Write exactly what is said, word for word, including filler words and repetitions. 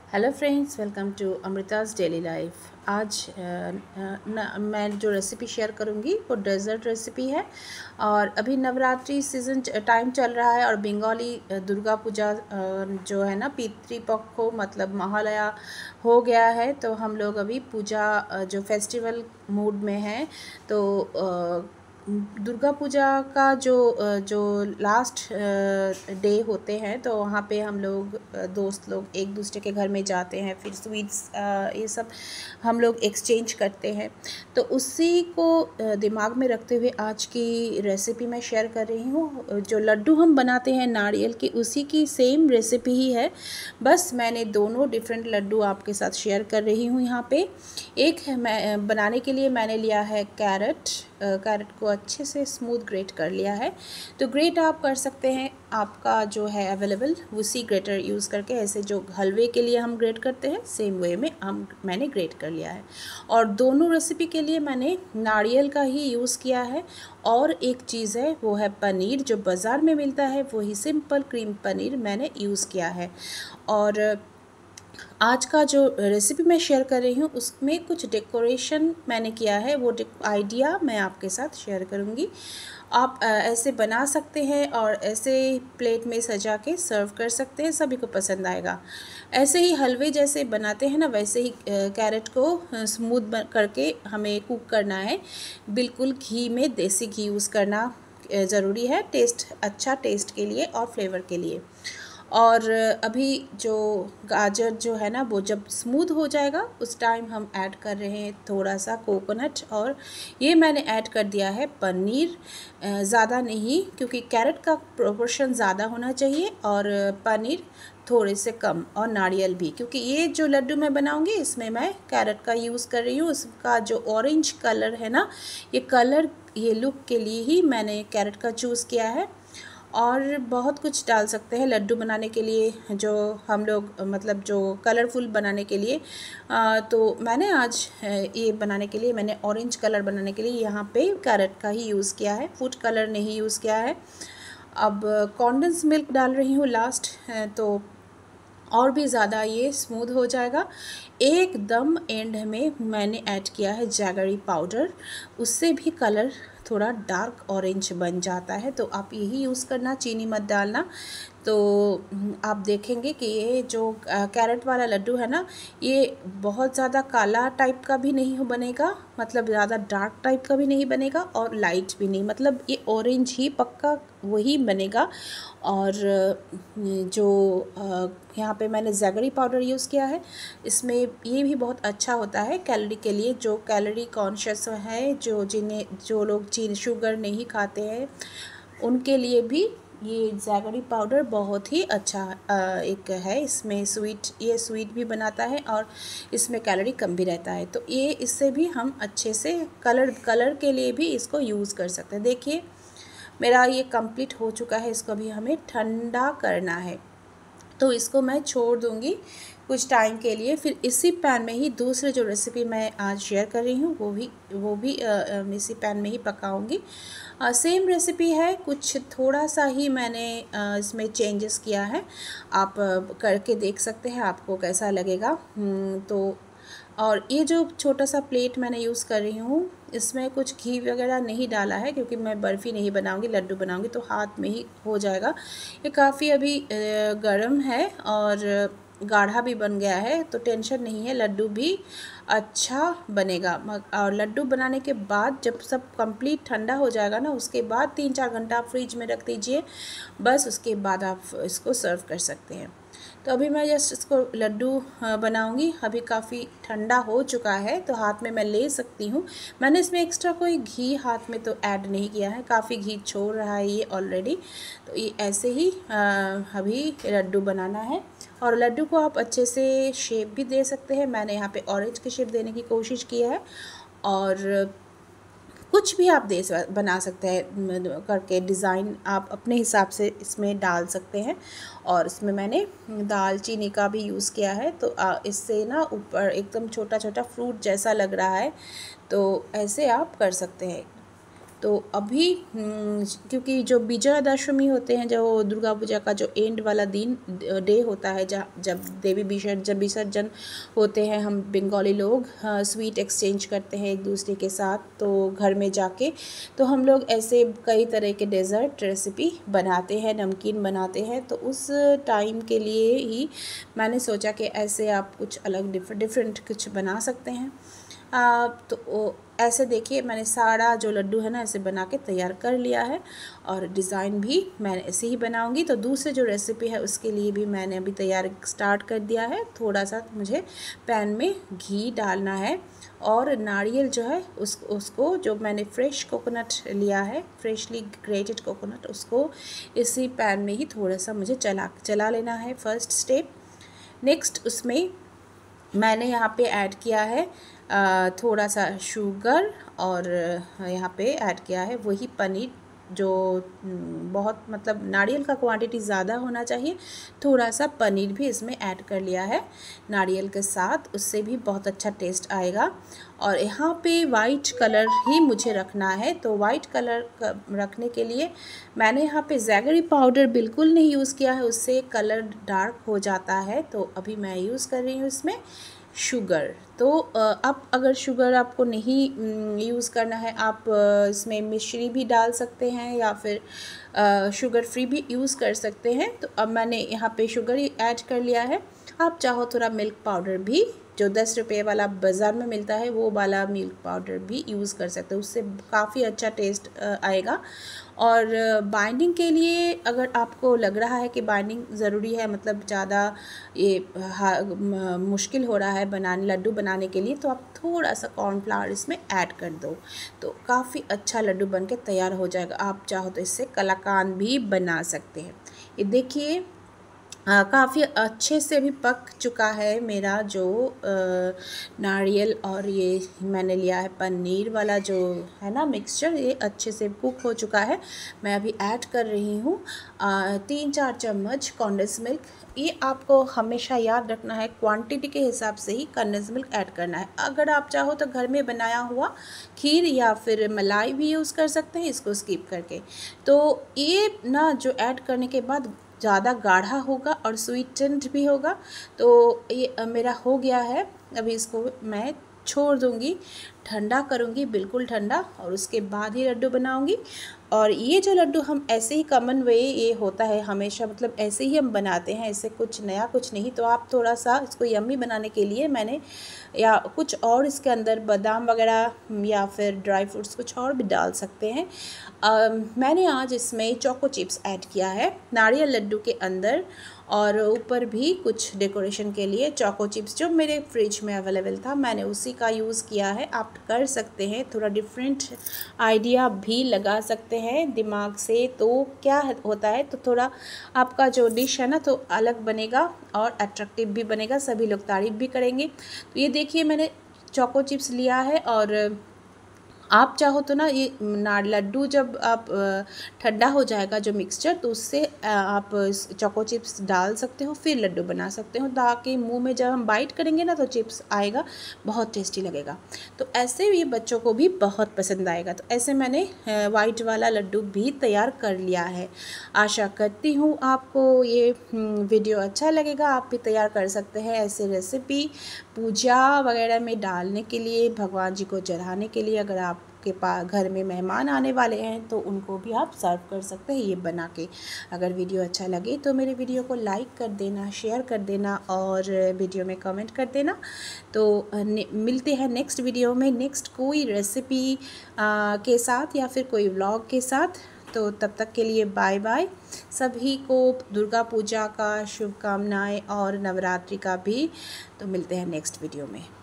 Hello friends, welcome to Amrita's daily life. आज अ, न, मैं जो रेसिपी शेयर करूंगी वो डेज़र्ट रेसिपी है। और अभी नवरात्रि सीज़न टाइम चल रहा है और बंगाली अ, दुर्गा पूजा अ, जो है ना पितृपक्ष मतलब महालया हो गया है। तो हम लोग अभी पूजा अ, जो फेस्टिवल मूड में हैं। तो अ, दुर्गा पूजा का जो जो लास्ट डे होते हैं तो वहाँ पे हम लोग दोस्त लोग एक दूसरे के घर में जाते हैं, फिर स्वीट्स ये सब हम लोग एक्सचेंज करते हैं। तो उसी को दिमाग में रखते हुए आज की रेसिपी मैं शेयर कर रही हूँ। जो लड्डू हम बनाते हैं नारियल के, उसी की सेम रेसिपी ही है, बस मैंने दोनों डिफरेंट लड्डू आपके साथ शेयर कर रही हूँ। यहाँ पे एक है, मैं बनाने के लिए मैंने लिया है कैरेट। कैरेट को अच्छे से स्मूथ ग्रेट कर लिया है। तो ग्रेट आप कर सकते हैं आपका जो है अवेलेबल उसी ग्रेटर यूज़ करके, ऐसे जो हलवे के लिए हम ग्रेट करते हैं सेम वे में हम मैंने ग्रेट कर लिया है। और दोनों रेसिपी के लिए मैंने नारियल का ही यूज़ किया है। और एक चीज़ है वो है पनीर, जो बाज़ार में मिलता है वही सिंपल क्रीम पनीर मैंने यूज़ किया है। और आज का जो रेसिपी मैं शेयर कर रही हूँ उसमें कुछ डेकोरेशन मैंने किया है, वो आइडिया मैं आपके साथ शेयर करूँगी। आप ऐसे बना सकते हैं और ऐसे प्लेट में सजा के सर्व कर सकते हैं, सभी को पसंद आएगा। ऐसे ही हलवे जैसे बनाते हैं ना, वैसे ही कैरेट को स्मूथ करके हमें कुक करना है। बिल्कुल घी में देसी घी यूज़ करना ज़रूरी है, टेस्ट अच्छा टेस्ट के लिए और फ्लेवर के लिए। और अभी जो गाजर जो है ना वो जब स्मूथ हो जाएगा उस टाइम हम ऐड कर रहे हैं थोड़ा सा कोकोनट। और ये मैंने ऐड कर दिया है पनीर, ज़्यादा नहीं क्योंकि कैरेट का प्रोपोर्शन ज़्यादा होना चाहिए और पनीर थोड़े से कम, और नारियल भी, क्योंकि ये जो लड्डू मैं बनाऊंगी इसमें मैं कैरेट का यूज़ कर रही हूँ। उसका जो ऑरेंज कलर है ना, ये कलर ये लुक के लिए ही मैंने कैरेट का चूज़ किया है। और बहुत कुछ डाल सकते हैं लड्डू बनाने के लिए, जो हम लोग मतलब जो कलरफुल बनाने के लिए। आ, तो मैंने आज ये बनाने के लिए मैंने ऑरेंज कलर बनाने के लिए यहाँ पे कैरेट का ही यूज़ किया है, फूड कलर नहीं यूज़ किया है। अब कॉन्डेंस मिल्क डाल रही हूँ लास्ट, तो और भी ज़्यादा ये स्मूथ हो जाएगा। एकदम एंड में मैंने ऐड किया है जैगरी पाउडर, उससे भी कलर थोड़ा डार्क ऑरेंज बन जाता है। तो आप यही यूज़ करना, चीनी मत डालना। तो आप देखेंगे कि ये जो कैरेट वाला लड्डू है ना, ये बहुत ज़्यादा काला टाइप का भी नहीं हो बनेगा, मतलब ज़्यादा डार्क टाइप का भी नहीं बनेगा और लाइट भी नहीं, मतलब ये ऑरेंज ही पक्का वही बनेगा। और जो यहाँ पे मैंने जैगरी पाउडर यूज़ किया है, इसमें ये भी बहुत अच्छा होता है कैलोरी के लिए। जो कैलोरी कॉन्शियस है, जो जिन्हें जो लोग चीनी शुगर नहीं खाते हैं, उनके लिए भी ये जैगरी पाउडर बहुत ही अच्छा एक है। इसमें स्वीट ये स्वीट भी बनाता है और इसमें कैलोरी कम भी रहता है। तो ये इससे भी हम अच्छे से कलर कलर के लिए भी इसको यूज़ कर सकते हैं। देखिए मेरा ये कंप्लीट हो चुका है, इसको अभी हमें ठंडा करना है। तो इसको मैं छोड़ दूँगी कुछ टाइम के लिए। फिर इसी पैन में ही दूसरी जो रेसिपी मैं आज शेयर कर रही हूँ वो भी वो भी आ, इसी पैन में ही पकाऊंगी। सेम रेसिपी है, कुछ थोड़ा सा ही मैंने आ, इसमें चेंजेस किया है। आप आ, करके देख सकते हैं आपको कैसा लगेगा। तो और ये जो छोटा सा प्लेट मैंने यूज़ कर रही हूँ, इसमें कुछ घी वगैरह नहीं डाला है क्योंकि मैं बर्फ़ी नहीं बनाऊँगी, लड्डू बनाऊँगी तो हाथ में ही हो जाएगा। ये काफ़ी अभी गर्म है और गाढ़ा भी बन गया है, तो टेंशन नहीं है, लड्डू भी अच्छा बनेगा। और लड्डू बनाने के बाद जब सब कंप्लीट ठंडा हो जाएगा ना, उसके बाद तीन चार घंटा आप फ्रिज में रख दीजिए, बस उसके बाद आप इसको सर्व कर सकते हैं। तो अभी मैं जस्ट इसको लड्डू बनाऊंगी। अभी काफ़ी ठंडा हो चुका है तो हाथ में मैं ले सकती हूँ। मैंने इसमें एक्स्ट्रा कोई घी हाथ में तो ऐड नहीं किया है, काफ़ी घी छोड़ रहा है ये ऑलरेडी। तो ये ऐसे ही अभी लड्डू बनाना है। और लड्डू को आप अच्छे से शेप भी दे सकते हैं, मैंने यहाँ पे ऑरेंज की शेप देने की कोशिश की है। और कुछ भी आप दे बना सकते हैं करके, डिज़ाइन आप अपने हिसाब से इसमें डाल सकते हैं। और इसमें मैंने दालचीनी का भी यूज़ किया है, तो इससे ना ऊपर एकदम छोटा छोटा फ्रूट जैसा लग रहा है, तो ऐसे आप कर सकते हैं। तो अभी क्योंकि जो विजया दशमी होते हैं, जो दुर्गा पूजा का जो एंड वाला दिन डे होता है, जहाँ जब देवी विसर्जन जब विसर्जन होते हैं, हम बंगाली लोग स्वीट एक्सचेंज करते हैं एक दूसरे के साथ, तो घर में जाके तो हम लोग ऐसे कई तरह के डेज़र्ट रेसिपी बनाते हैं, नमकीन बनाते हैं। तो उस टाइम के लिए ही मैंने सोचा कि ऐसे आप कुछ अलग डिफरेंट डिफरेंट कुछ बना सकते हैं। आ, तो ऐसे देखिए मैंने सारा जो लड्डू है ना ऐसे बना के तैयार कर लिया है, और डिज़ाइन भी मैं ऐसे ही बनाऊंगी। तो दूसरे जो रेसिपी है उसके लिए भी मैंने अभी तैयार स्टार्ट कर दिया है। थोड़ा सा मुझे पैन में घी डालना है, और नारियल जो है उस उसको जो मैंने फ्रेश कोकोनट लिया है, फ्रेशली ग्रेटेड कोकोनट, उसको इसी पैन में ही थोड़ा सा मुझे चला चला लेना है, फर्स्ट स्टेप। नेक्स्ट उसमें मैंने यहाँ पे ऐड किया है आ, थोड़ा सा शुगर, और यहाँ पे ऐड किया है वही पनीर, जो बहुत मतलब नारियल का क्वांटिटी ज़्यादा होना चाहिए। थोड़ा सा पनीर भी इसमें ऐड कर लिया है नारियल के साथ, उससे भी बहुत अच्छा टेस्ट आएगा। और यहाँ पे वाइट कलर ही मुझे रखना है, तो वाइट कलर रखने के लिए मैंने यहाँ पे जैगरी पाउडर बिल्कुल नहीं यूज़ किया है, उससे कलर डार्क हो जाता है। तो अभी मैं यूज़ कर रही हूँ इसमें शुगर। तो आप अगर शुगर आपको नहीं यूज़ करना है, आप इसमें मिश्री भी डाल सकते हैं, या फिर शुगर फ्री भी यूज़ कर सकते हैं। तो अब मैंने यहाँ पे शुगर ही ऐड कर लिया है। आप चाहो थोड़ा मिल्क पाउडर भी, जो दस रुपये वाला बाज़ार में मिलता है वो वाला मिल्क पाउडर भी यूज़ कर सकते हो, उससे काफ़ी अच्छा टेस्ट आएगा। और बाइंडिंग के लिए अगर आपको लग रहा है कि बाइंडिंग ज़रूरी है, मतलब ज़्यादा ये मुश्किल हो रहा है बनाने लड्डू बनाने के लिए, तो आप थोड़ा सा कॉर्नफ्लावर इसमें ऐड कर दो, तो काफ़ी अच्छा लड्डू बन के तैयार हो जाएगा। आप चाहो तो इससे कलाकांद भी बना सकते हैं। ये देखिए काफ़ी अच्छे से भी पक चुका है मेरा जो नारियल और ये मैंने लिया है पनीर वाला जो है ना मिक्सचर, ये अच्छे से कुक हो चुका है। मैं अभी ऐड कर रही हूँ तीन चार चम्मच कंडेंस मिल्क। ये आपको हमेशा याद रखना है, क्वांटिटी के हिसाब से ही कंडेंस मिल्क ऐड करना है। अगर आप चाहो तो घर में बनाया हुआ खीर या फिर मलाई भी यूज़ कर सकते हैं इसको स्किप करके। तो ये ना जो ऐड करने के बाद ज़्यादा गाढ़ा होगा और स्वीटेंड भी होगा। तो ये मेरा हो गया है, अभी इसको मैं छोड़ दूँगी, ठंडा करूँगी बिल्कुल ठंडा, और उसके बाद ही लड्डू बनाऊँगी। और ये जो लड्डू हम ऐसे ही कॉमन वे ये होता है हमेशा, मतलब ऐसे ही हम बनाते हैं, ऐसे कुछ नया कुछ नहीं। तो आप थोड़ा सा इसको यम्मी बनाने के लिए मैंने या कुछ और इसके अंदर बादाम वगैरह या फिर ड्राई फ्रूट्स कुछ और भी डाल सकते हैं। आ, मैंने आज इसमें चोको चिप्स ऐड किया है नारियल लड्डू के अंदर, और ऊपर भी कुछ डेकोरेशन के लिए चोको चिप्स जो मेरे फ्रिज में अवेलेबल था मैंने उसी का यूज़ किया है। आप कर सकते हैं, थोड़ा डिफरेंट आइडिया भी लगा सकते हैं दिमाग से, तो क्या होता है तो थोड़ा आपका जो डिश है ना तो अलग बनेगा और अट्रैक्टिव भी बनेगा, सभी लोग तारीफ़ भी करेंगे। तो ये देखिए मैंने चोको चिप्स लिया है, और आप चाहो तो ना ये ना लड्डू जब आप ठंडा हो जाएगा जो मिक्सचर, तो उससे आप चोको चिप्स डाल सकते हो, फिर लड्डू बना सकते हो, ताकि मुंह में जब हम बाइट करेंगे ना तो चिप्स आएगा, बहुत टेस्टी लगेगा। तो ऐसे ये बच्चों को भी बहुत पसंद आएगा। तो ऐसे मैंने वाइट वाला लड्डू भी तैयार कर लिया है। आशा करती हूँ आपको ये वीडियो अच्छा लगेगा, आप भी तैयार कर सकते हैं ऐसे रेसिपी पूजा वगैरह में डालने के लिए, भगवान जी को चढ़ाने के लिए। अगर आप के पास घर में मेहमान आने वाले हैं तो उनको भी आप सर्व कर सकते हैं ये बना के। अगर वीडियो अच्छा लगे तो मेरे वीडियो को लाइक कर देना, शेयर कर देना, और वीडियो में कमेंट कर देना। तो मिलते हैं नेक्स्ट वीडियो में नेक्स्ट कोई रेसिपी के साथ या फिर कोई व्लॉग के साथ। तो तब तक के लिए बाय बाय। सभी को दुर्गा पूजा का शुभकामनाएं और नवरात्रि का भी। तो मिलते हैं नेक्स्ट वीडियो में।